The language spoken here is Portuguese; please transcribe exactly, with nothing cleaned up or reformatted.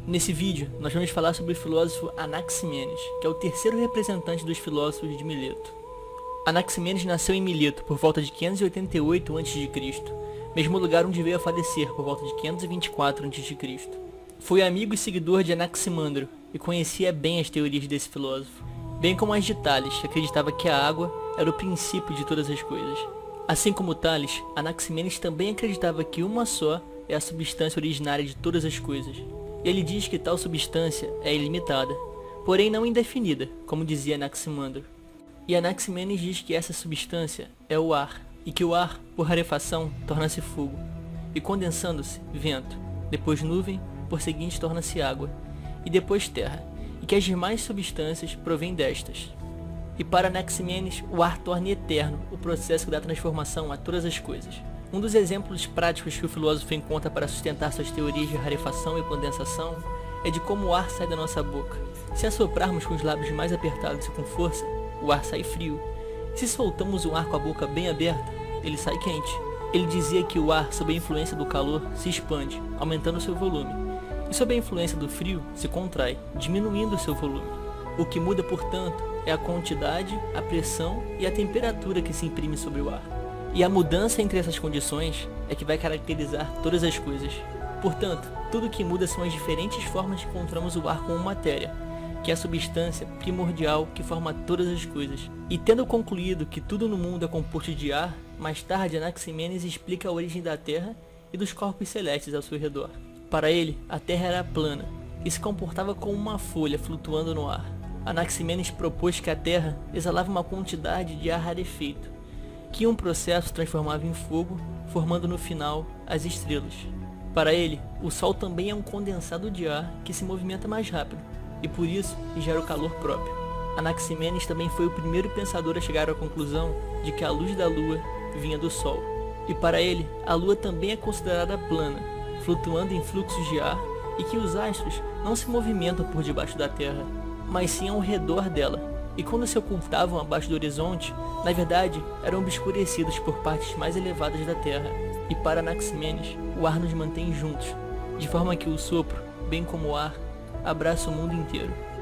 Nesse vídeo, nós vamos falar sobre o filósofo Anaximenes, que é o terceiro representante dos filósofos de Mileto. Anaximenes nasceu em Mileto por volta de quinhentos e oitenta e oito antes de Cristo, mesmo lugar onde veio a falecer por volta de quinhentos e vinte e quatro antes de Cristo. Foi amigo e seguidor de Anaximandro e conhecia bem as teorias desse filósofo, bem como as de Tales, que acreditava que a água era o princípio de todas as coisas. Assim como Tales, Anaximenes também acreditava que uma só é a substância originária de todas as coisas. Ele diz que tal substância é ilimitada, porém não indefinida, como dizia Anaximandro. E Anaximenes diz que essa substância é o ar, e que o ar, por rarefação, torna-se fogo, e condensando-se, vento, depois nuvem, por seguinte torna-se água, e depois terra, e que as demais substâncias provêm destas. E para Anaximenes, o ar torna eterno o processo que dá transformação a todas as coisas. Um dos exemplos práticos que o filósofo encontra para sustentar suas teorias de rarefação e condensação é de como o ar sai da nossa boca. Se assoprarmos com os lábios mais apertados e com força, o ar sai frio. Se soltamos o ar com a boca bem aberta, ele sai quente. Ele dizia que o ar, sob a influência do calor, se expande, aumentando seu volume, e sob a influência do frio, se contrai, diminuindo seu volume. O que muda, portanto, é a quantidade, a pressão e a temperatura que se imprime sobre o ar. E a mudança entre essas condições é que vai caracterizar todas as coisas. Portanto, tudo que muda são as diferentes formas que encontramos o ar como matéria, que é a substância primordial que forma todas as coisas. E tendo concluído que tudo no mundo é composto de ar, mais tarde Anaximenes explica a origem da Terra e dos corpos celestes ao seu redor. Para ele, a Terra era plana e se comportava como uma folha flutuando no ar. Anaximenes propôs que a Terra exalava uma quantidade de ar rarefeito, que um processo transformava em fogo, formando no final as estrelas. Para ele, o Sol também é um condensado de ar que se movimenta mais rápido, e por isso gera o calor próprio. Anaximenes também foi o primeiro pensador a chegar à conclusão de que a luz da Lua vinha do Sol. E para ele, a Lua também é considerada plana, flutuando em fluxos de ar, e que os astros não se movimentam por debaixo da Terra, mas sim ao redor dela. E quando se ocultavam abaixo do horizonte, na verdade, eram obscurecidos por partes mais elevadas da Terra. E para Anaximenes, o ar nos mantém juntos, de forma que o sopro, bem como o ar, abraça o mundo inteiro.